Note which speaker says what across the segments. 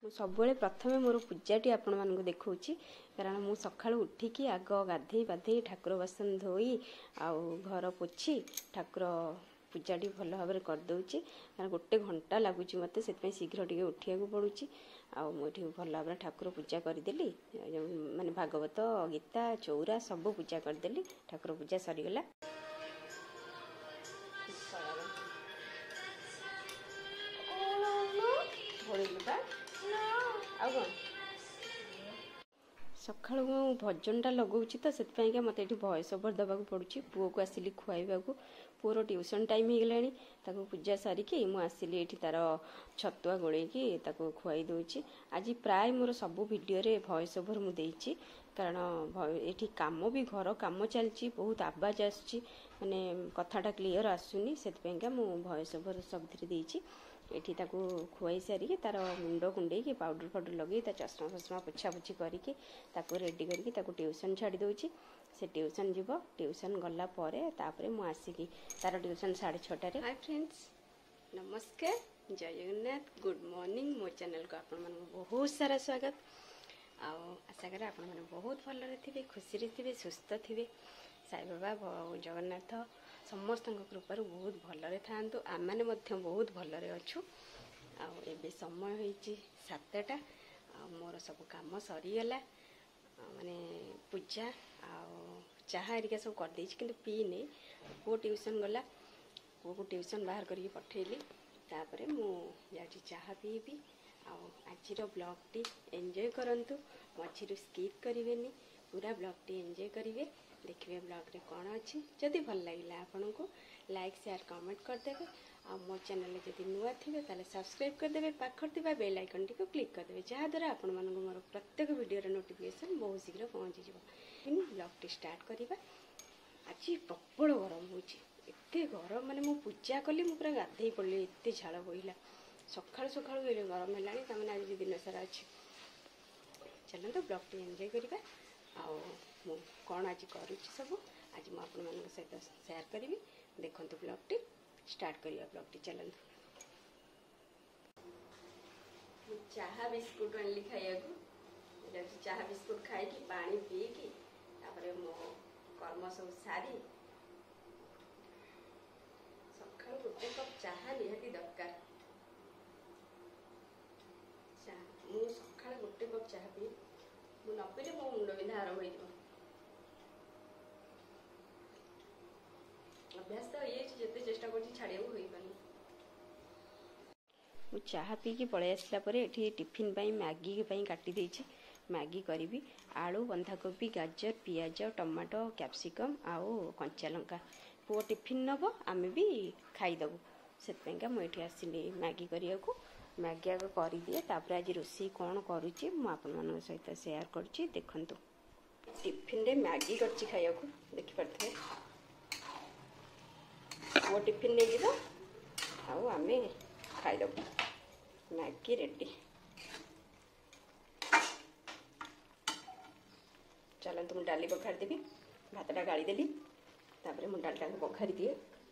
Speaker 1: सब प्रथमे मोर पूजाटी आपण मानक देखौछि कारण मु सकाळु उठिकी आग गाधई पाधई ठाकुर बासन धोई आउ घर पोछि ठाकुर पूजाटी भल भाव कर दउछि कारण गोटे घंटा लगुच मत से शीघ्र टे उठिया पड़ुछि आउ मुझे भल भाव ठाकुर पूजा करदेली माने भागवत गीता चौरा सब पूजा करदेली ठाकुर पूजा सरीगला। सकाळु भजनटा लगाऊँ तो से मत ये वॉइस ओवर देवाक पड़ुछि पुओ को आसिली खुआइबा पुओर ट्यूशन टाइम हो गलानी ताको पूजा सारिकी मु आसिली एठी तार छतुआ गोळेकी ताको खुआई दउछि। आज प्राय मोर सब वीडियो रे वॉइस ओवर मु देइछि कारण एठी काम भी घर काम चलछि बहुत आवाज आसछि माने कथाटा क्लियर आसुनी से मु वॉइस ओवर सब धीरे देइछि। एठी ताको खुआई सारिकी तार मुंड कुंडेकी पाउडर फाउडर लगे चश्मा फश्मा पोछा पोछी करके ताको रेडी करके ताको ट्यूशन छाड़ी दउछि। से ट्यूशन जीव ट्यूशन गला परे तापरे मु आसिकी तार ट्यूशन 6:30 हाय फ्रेंड्स नमस्कार जय जगन्नाथ गुड मॉर्निंग मो चैनल को आपण मन बहुत सारा स्वागत आशा करे आपण मन बहुत भल थे खुशी रे थे सुस्थ थे साई बाबा जगन्नाथ समस्त कृपार बहुत भलरे थांतु आम मैंने बहुत भलरे अच्छु आबे समय होइछि 7टा मोर सब काम सरीगला माने पूजा चाहा एरिका सब कर देछि किंतु पीने पुओ ट्यूशन गला पुओ को ट्यूशन बाहर करके पठेली तापरे मु जाछि चाहा पीबी आज ब्लॉग टी एंजॉय करंतु मझिरु स्किप करिवेनी पूरा ब्लॉग टी एंजॉय करिवे देखिए ब्लॉग रे कौन अच्छी जदि भल लगे आपन को लाइक शेयर कमेंट करदेवे आ मो चैनल जदि नुआ थे ताले सब्सक्राइब करदेवे पाखर थिबा बेल आइकन टी को क्लिक करदेवे जहाँ द्वारा आपण मानक मोर प्रत्येक वीडियो रे नोटिफिकेशन बहुत शीघ्र पहुँची जिवो। ब्लॉग टी स्टार्ट करिबा। आज प्रबल गरम होची एते गरम माने मु पूजा कली मु पूरा गाधई पड़ली एते झाड़ बोइला सकाळु सकाळु गरम हेलानी तमने आज दिन सारा अछि चलन तो ब्लॉग टी एंजॉय करिबा आ कौन आज करुच्ची सब आज मुझे सहित शेयर करी देखु ब्लॉग टी स्टार्ट करिया ब्लॉग टी चलते चाहा बिस्कुट आनली खाया चाहा बिस्कुट खाई पानी पीकी मो कर्म सब सारी सकाळु गोटे कप चाहा निहाती दरकार मु सकाळु गोटे कप चाहा पी मु न पीले मो मुंड बिंधा आरंभ हो अभ्यास तो ये जिते चेष्टा कर छाड़िया हो पानी चाहा पीकी पलि आसला टिफिन मैगी काटी देछि मैगी करी आलू बंधाकोबी गाजर पियाज टमाटो कैप्सिकम आउ कंचा लंका पुओ टिफिन नब आम भी खाईदेबू से मुझे आसली मैगी करिया मैगी आग कर दिए आज रोषे कौन करुच्ची मुझे सहित शेयर करुच्ची देखंतु टिफिन रे मैगी करछि खाया देखि पारथे वो टिफिन नहीं जीव आम खाईदेबू मैगी रेडी चलते मुझे डाली पखार देवी भातटा गाड़ी देली तापर मुझे डालटा पखारी दिए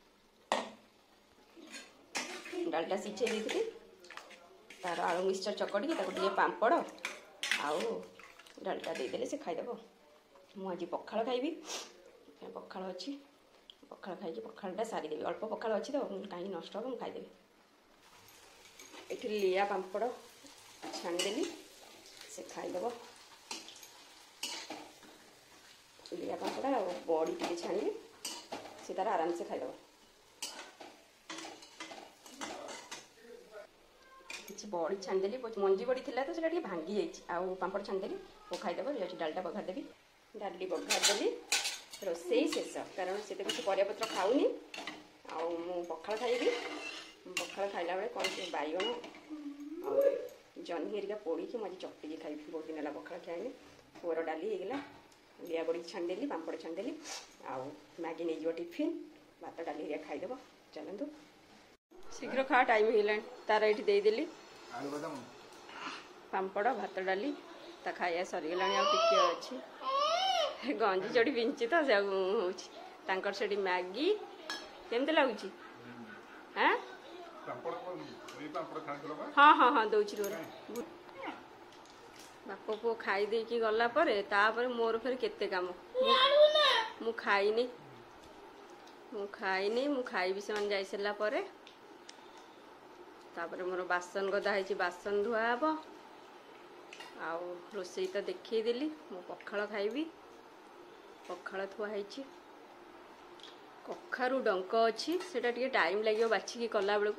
Speaker 1: डालटा सिझे देती तार आलू मिक्सचर चकड़ी टे पापड़ आउ डालटा देदेले से खाईदेव मुझे पखाड़ खाइबी पखाड़ अच्छी पखाड़ खाई पखाड़ा सारीदेवी अल्प पखाड़ अच्छी तो कहीं नष्ट हम खाईदेवी ये लिया पापड़ छाणीदेली से खाईदेव लिया पापड़ बड़ी टे छाणी से तार आराम से खाईदेव किसी बड़ी छाणीदेली मंजी बड़ी थी तो सीटा भांगी जाइए पापड़ छाणीदेली वो खाईदेव जाऊँगी डालटा पघारदेवी डाली पघारदेली रोसई शेष कारण से तो किसी परियापत्र खाऊनी पखाड़ खाइबी पखाड़ खाइला बेले कौन से बैगण जह्नी हेरिका पोड़ी मुझे चकटी खाई बहुत दिन है पखाड़ खाएनी पुअर डाली होगला लिया बड़ी छाणीदेली पापड़ छाणीदेली आउ मैगी नहीं टिफिन भात डाली हेरिका खाईदेव चलतु शीघ्र खा टाइम होगा तार ये देदेली पापड़ भात डाली ता खाया सरीगला टे अच्छी गंजी चढ़ी पिंची तो से मैगी केमती लगुच हाँ हाँ हाँ दौर पो खाई देकी गला परे तापर मोर फिर केते काम मु खाइनी मु खाइबी से जाई सला परे तापर मोर बासन गदा है बासन धुआ हे आउ रोसई तो देखई देली मु पखाल खाइबी पखाल थुआ है कखारू डंक अच्छी सेटा टिके टाइम लगे बाछिकी कला बेलू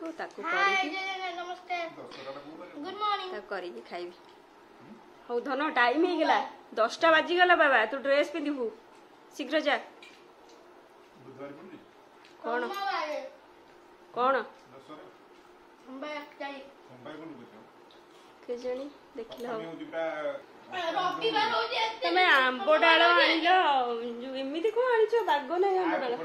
Speaker 1: करी खाइबी हौ धन टाइम हो गला 10टा बाजीगला बाबा तू ड्रेस पिंधु शीघ्र जा कौन कौन केजाणी देखिल तमें आंब डाल आनिल एमती कौन आनीच बाग ना आंब डाल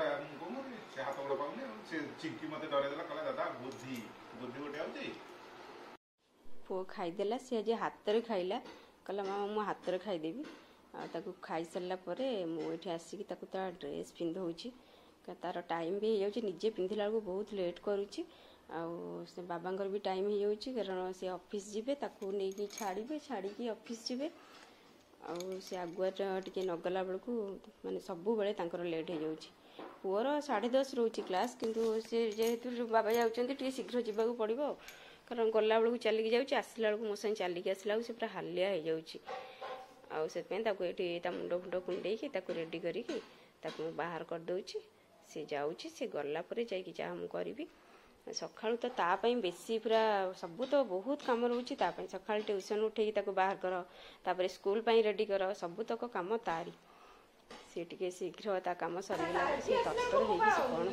Speaker 1: पुओ खाईदेला सी आज हाथ में खाइला कहला मामा मु हाथ में खाईदेवी आकु खाई सारा पर मुझे आसिक ड्रेस पिंधौची तार टाइम भी हो निजे पिंधला बेलू बहुत लेट करुच्ची से बाबांकर भी टाइम हो जाऊँगी कारण से ऑफिस जीवे ताकू नहीं छाड़े छाड़ी ऑफिस जीवे से आगुआ टे नगला बेलू माने सबु बेले लेट हो जाऊँगी पुअर 10:30 रोचे क्लास किंतु से जेहेतु बाबा जाऊँच शीघ्र जावाक पड़ो कारण गला बेलू चलिकी जाऊँगी आसला बेलू मो संगे चलिकी आसला से पूरा हालिया हो जाऊँगी ये मुंड फुंड कुंडे रेडी करी बाहर करदे सी जाऊँगी सी गला जाकि जहाँ मुझे करी सकाळु तो तापाई बेसी पूरा सबू तो बहुत कम रोचे सका ट्यूशन उठे बाहर कर तापर स्कूल रेडी कर सबूतक कम तारी सी टे शीघ्र ता कम सरगला से तत्पर हो कौन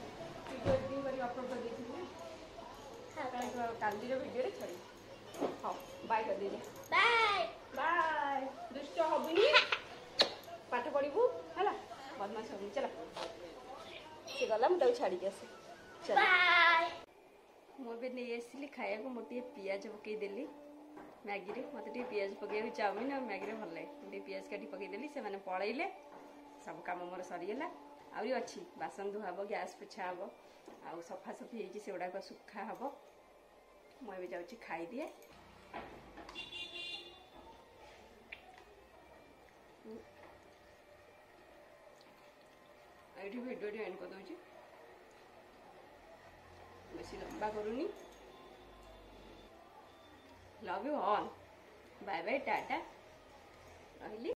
Speaker 1: पाठ पढ़ू है बदमाश हम चला सी गला मुझे छाड़ी आसे मुझे नहीं आसली खाया को मोटे पियाज पकईदेली मैगी मत पियाज पकड़ चाउमिन और मैगी भल लगे पियाज काटी पकईदेली से मैंने पलैले सब कम मोर सरीगला आहरी अच्छी बासन धुआ हम गैस पोछा हम आउ सफासफी से गुड़ाक सुखा हम मुझे जाऊँगी खाईदिए ये वीडियो एंड कर दूँ बेसी लंबा करूनी love you all bye bye टाटा रही।